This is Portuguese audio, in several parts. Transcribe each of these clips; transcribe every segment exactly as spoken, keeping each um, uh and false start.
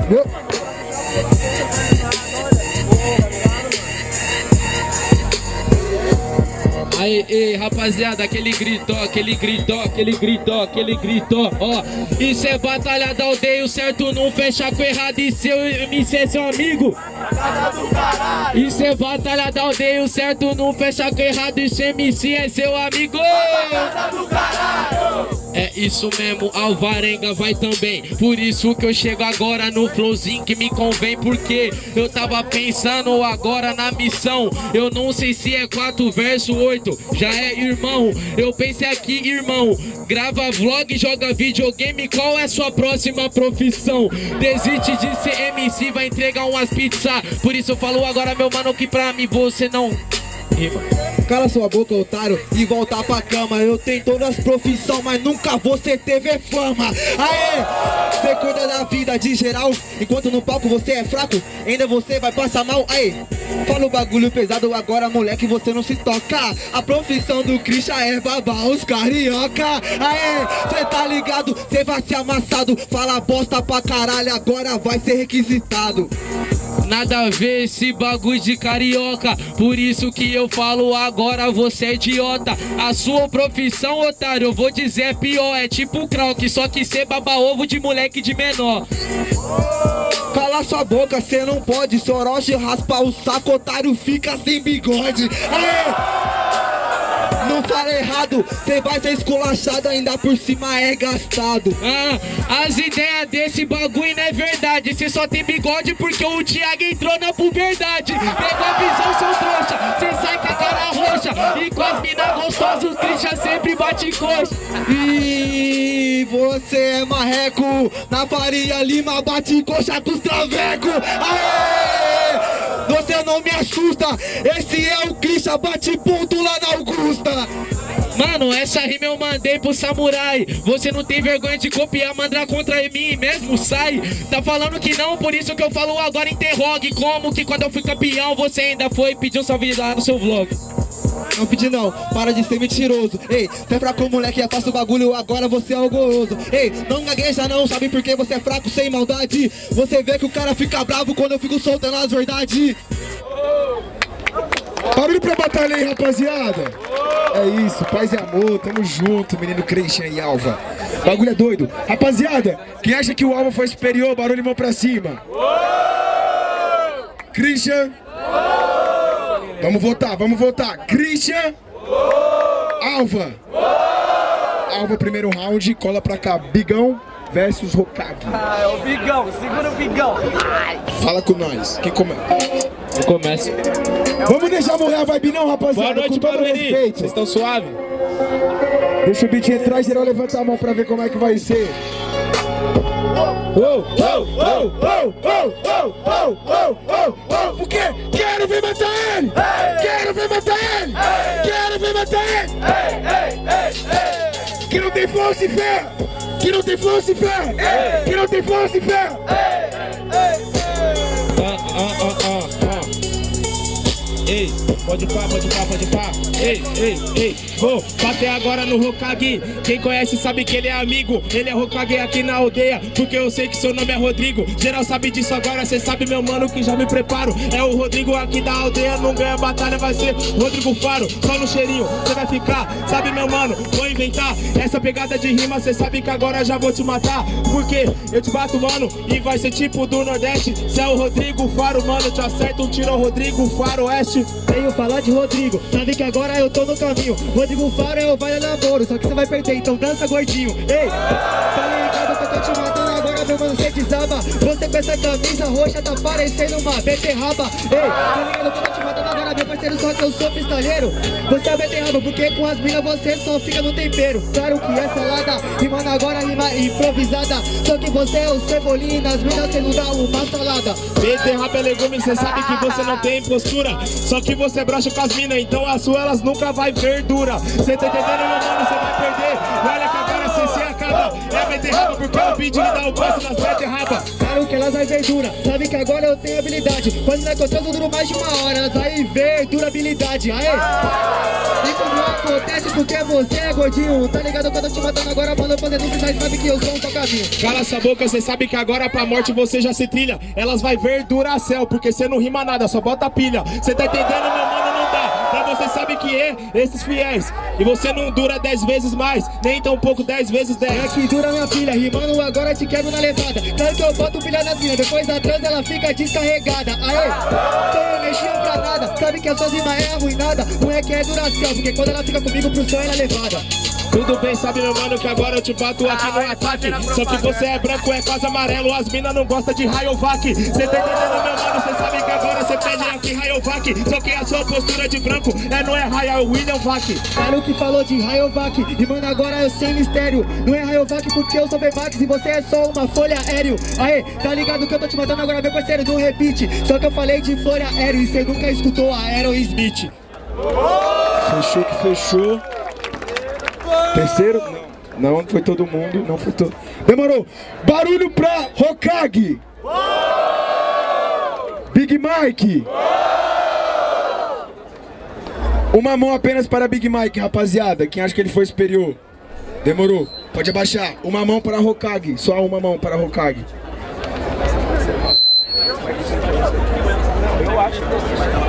Aí, ei, rapaziada, aquele grito, aquele grito, aquele grito, aquele grito, ó. Isso é batalha da aldeia, o certo não fecha com errado e seu M C é seu amigo. Isso é batalha da aldeia, o certo não fecha com errado e seu M C é seu amigo. É isso mesmo, Alvarenga vai também. Por isso que eu chego agora no flowzinho que me convém. Porque eu tava pensando agora na missão. Eu não sei se é quatro verso oito, já é irmão. Eu pensei aqui, irmão, grava vlog, joga videogame. Qual é sua próxima profissão? Desiste de ser M C, vai entregar umas pizzas. Por isso eu falo agora, meu mano, que pra mim você não rima. Cala sua boca, otário, e volta pra cama. Eu tenho todas as profissões, mas nunca você teve fama. Aê, você cuida da vida de geral, enquanto no palco você é fraco, ainda você vai passar mal. Aê, fala o bagulho pesado agora, moleque, você não se toca. A profissão do Christian é babar os carioca. Aê, cê tá ligado, cê vai ser amassado. Fala bosta pra caralho, agora vai ser requisitado. Nada a ver esse bagulho de carioca. Por isso que eu falo agora, você é idiota. A sua profissão, otário, eu vou dizer é pior. É tipo Krauk, só que cê baba ovo de moleque de menor. Cala sua boca, cê não pode. Se Orochi raspa o saco, otário fica sem bigode. Aê! Não fala errado, cê vai ser esculachado, ainda por cima é gastado. Ah, as ideias desse bagulho não é verdade. Cê só tem bigode porque o Thiago entrou na puberdade. Pegou a visão, seu trouxa, cê sai com a cara roxa. E com as minas gostosas, o Christian sempre bate coxa. E você é marreco, na Faria Lima bate coxa com os traveco. Aê! Você não me assusta, esse é o Christian, bate ponto lá na Augusta. Mano, essa rima eu mandei pro samurai. Você não tem vergonha de copiar, mandar contra mim mesmo, sai. Tá falando que não, por isso que eu falo agora, interrogue. Como que quando eu fui campeão, você ainda foi pedir um salve lá no seu vlog? Não pedi não, para de ser mentiroso. Ei, cê é fraco, moleque, faça o bagulho, agora você é orgulhoso. Ei, não gagueja não, sabe por que você é fraco sem maldade? Você vê que o cara fica bravo quando eu fico soltando as verdades. Barulho pra batalha aí, rapaziada. É isso, paz e amor, tamo junto, menino Christian e Alva. Bagulho é doido. Rapaziada, quem acha que o Alva foi superior, barulho mão pra cima. Christian. Vamos votar, vamos votar. Christian. Alva. Alva, primeiro round, cola pra cá. Bigão versus Hokage. Ah, é o Bigão, segura o Bigão. Ai. Fala com nós, quem começa? Eu começo. Vamos deixar morrer a vibe não, rapaziada. Boa noite, Barueri. Vocês estão suave? Deixa o beat entrar, geral levanta a mão pra ver como é que vai ser. Oh, oh, oh, oh, oh, oh, oh, oh, oh, oh. Porque quero ver matar ele! Hey! Quero ver matar ele! Hey! Quero ver matar ele! Hey! Hey! Hey! Que não tem flow se ferra! Que não tem flow se ferra! Hey! Que não tem flow se ferra! Hey! Ah, ah, ah, ah, ah. Ei, pode pá, pode pá, pode pá. Ei, ei, ei, vou bater agora no Hokage. Quem conhece sabe que ele é amigo. Ele é Hokage aqui na aldeia, porque eu sei que seu nome é Rodrigo. Geral sabe disso agora, cê sabe, meu mano, que já me preparo. É o Rodrigo aqui da aldeia, não ganha batalha, vai ser Rodrigo Faro. Só no cheirinho, cê vai ficar, sabe, meu mano, vou inventar essa pegada de rima, cê sabe que agora já vou te matar. Porque eu te bato, mano, e vai ser tipo do Nordeste. Cê é o Rodrigo Faro, mano, te acerta um tiro, Rodrigo Faro Oeste. Venho falar de Rodrigo, sabe que agora eu tô no caminho. Rodrigo Faro é o Vale Namoro, só que você vai perder, então dança gordinho. Ei, tá ligado que eu tô te matando agora, meu mano, cê desaba. Você com essa camisa roxa tá parecendo uma beterraba. Ei, tá ligado que eu tô te matando agora, meu parceiro, só que eu sou pistoleiro. Você é beterraba, porque com as minas você só fica no tempero. Claro que é salada, rimando agora, rima improvisada. Só que você é o cebolinha, nas minas cê não dá uma salada. Beterraba é legume, cê sabe que você não tem postura. Só que você brocha com as minas, então as suas elas nunca vai verdura. Cê tá entendendo, meu mano, cê vai perder. Olha que agora cê se acaba. É a beterraba porque o beat me dá o gosto nas beterraba. Claro que elas vai ver dura, sabe que agora eu tenho habilidade. Quando nós contamos eu duro mais de uma hora, elas vai ver durabilidade. Aê! Isso não acontece porque você é gordinho. Tá ligado que eu tô te matando agora, mano, fazendo isso, mas sabe que eu sou um tocavinho. Cala essa boca, cê sabe que agora pra morte você já se trilha. Elas vai ver Duracell, porque cê não rima nada, só bota pilha. Cê tá entendendo, meu mano, não dá. Pra você sabe que é esses fiéis. E você não dura dez vezes mais, nem tão pouco dez vezes dez. É que dura minha filha, rimando agora te quebro na levada. Claro que eu boto pilha nas minas, depois atrás ela fica descarregada. Aê, tô mexendo pra nada, sabe que a sua rima é arruinada. Não é que é Duracell, porque quando ela fica comigo pro som ela é levada. Tudo bem, sabe meu mano, que agora eu te bato aqui no ataque. Só que você é branco, é quase amarelo. As minas não gostam de Rayovac. Cê tá entendendo, meu mano, cê sabe que agora cê pede aqui Rayovac. Só que a sua postura de branco é, não é Rayo, é William Vac. Claro que falou de Rayovac, e mano, agora eu sem mistério. Não é Rayovac porque eu sou Vevax e você é só uma folha aéreo. Aê, tá ligado que eu tô te matando agora, meu parceiro, não repite. Só que eu falei de folha aéreo e cê nunca escutou a Aerosmith. Fechou que fechou. Terceiro? Não, não foi todo mundo, não foi todo. Demorou. Barulho pra Hokage. Big Mike. Uma mão apenas para Big Mike, rapaziada. Quem acha que ele foi superior? Demorou. Pode abaixar. Uma mão para Hokage. Só uma mão para Hokage. Eu acho que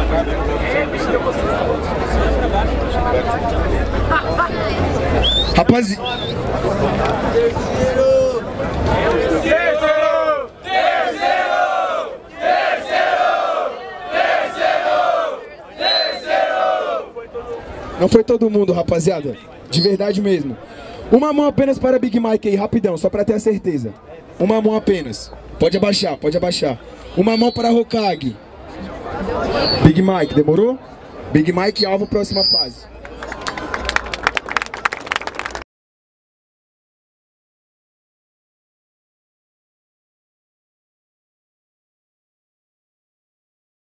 Rapazi... Terceiro! Terceiro! Terceiro! Terceiro! Terceiro! Não foi todo mundo, rapaziada. De verdade mesmo. Uma mão apenas para Big Mike aí, rapidão, só pra ter a certeza. Uma mão apenas. Pode abaixar, pode abaixar. Uma mão para Hokage. Big Mike, demorou? Big Mike, alvo, próxima fase.